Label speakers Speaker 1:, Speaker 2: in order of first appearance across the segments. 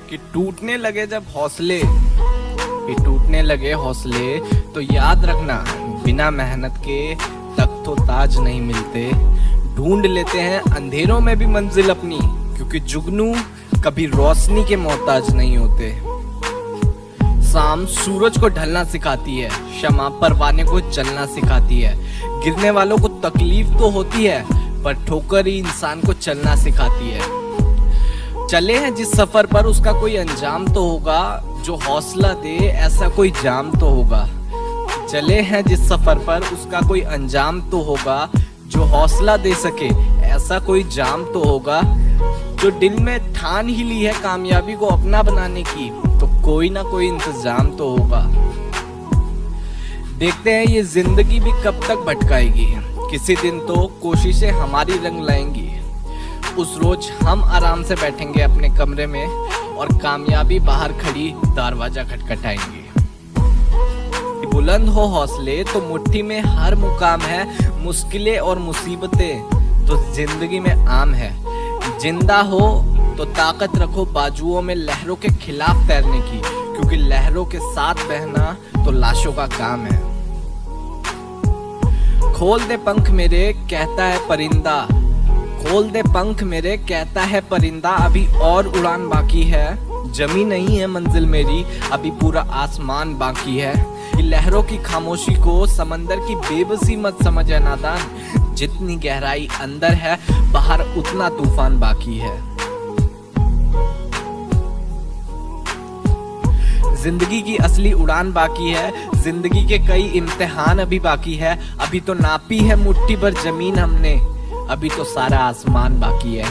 Speaker 1: कि टूटने लगे जब हौसले, तो याद रखना बिना मेहनत के तक तो ताज नहीं मिलते। ढूंढ लेते हैं अंधेरों में भी मंजिल अपनी, क्योंकि जुगनू कभी रोशनी के मोहताज नहीं होते। शाम सूरज को ढलना सिखाती है, शमा परवाने को जलना सिखाती है। गिरने वालों को तकलीफ तो होती है, पर ठोकर ही इंसान को चलना सिखाती है। चले हैं जिस सफर पर उसका कोई अंजाम तो होगा, जो हौसला दे ऐसा कोई जाम तो होगा। चले हैं जिस सफर पर उसका कोई अंजाम तो होगा, जो हौसला दे सके ऐसा कोई जाम तो होगा। जो दिल में ठान ही ली है कामयाबी को अपना बनाने की, तो कोई ना कोई इंतजाम तो होगा। देखते हैं ये जिंदगी भी कब तक भटकाएगी, किसी दिन तो कोशिशें हमारी रंग लाएंगी। उस रोज हम आराम से बैठेंगे अपने कमरे में, और कामयाबी बाहर खड़ी दरवाजा खटखटाएंगे। बुलंद हो हौसले तो मुट्ठी में हर मुकाम है, मुश्किलें और मुसीबतें तो जिंदगी में आम है। जिंदा हो तो ताकत रखो बाजुओं में लहरों के खिलाफ तैरने की, क्योंकि लहरों के साथ बहना तो लाशों का काम है। खोल दे पंख मेरे कहता है परिंदा, खोल दे पंख मेरे कहता है परिंदा, अभी और उड़ान बाकी है। जमी नहीं है मंजिल मेरी, अभी पूरा आसमान बाकी है। लहरों की खामोशी को समंदर की बेबसी मत समझ है नादान, जितनी गहराई अंदर है बाहर उतना तूफान बाकी है। जिंदगी की असली उड़ान बाकी है, जिंदगी के कई इम्तिहान अभी बाकी है। अभी तो नापी है मुट्ठी भर जमीन हमने, अभी तो सारा आसमान बाकी है।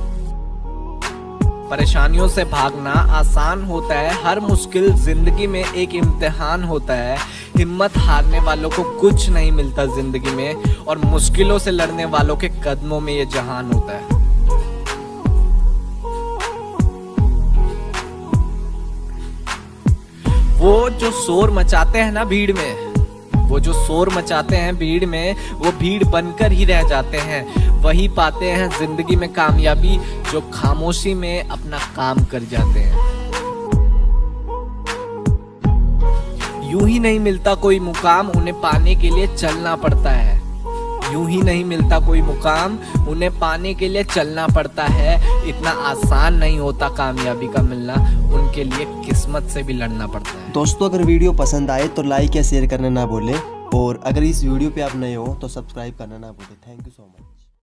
Speaker 1: परेशानियों से भागना आसान होता है, हर मुश्किल जिंदगी में एक इम्तिहान होता है। हिम्मत हारने वालों को कुछ नहीं मिलता जिंदगी में, और मुश्किलों से लड़ने वालों के कदमों में ये जहान होता है। वो जो शोर मचाते हैं ना भीड़ में, वो जो शोर मचाते हैं भीड़ में, वो भीड़ बनकर ही रह जाते हैं। वही पाते हैं जिंदगी में कामयाबी, जो खामोशी में अपना काम कर जाते हैं। यूं ही नहीं मिलता कोई मुकाम, उन्हें पाने के लिए चलना पड़ता है। यूं ही नहीं मिलता कोई मुकाम, उन्हें पाने के लिए चलना पड़ता है। इतना आसान नहीं होता कामयाबी का मिलना, उनके लिए किस्मत से भी लड़ना पड़ता है।
Speaker 2: दोस्तों, अगर वीडियो पसंद आए तो लाइक या शेयर करना ना भूलें, और अगर इस वीडियो पे आप नए हो तो सब्सक्राइब करना ना भूलें। Thank you so much.